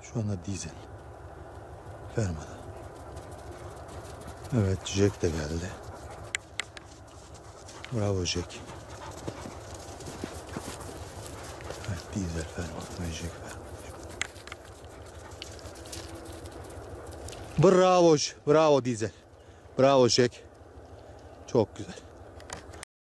Şu anda dizel. Fermada. Evet, Jack de geldi. Bravo Jack. Evet, dizel ferma ve Jack ferma. Bravo, bravo dizel. Bravo Jack. Çok güzel.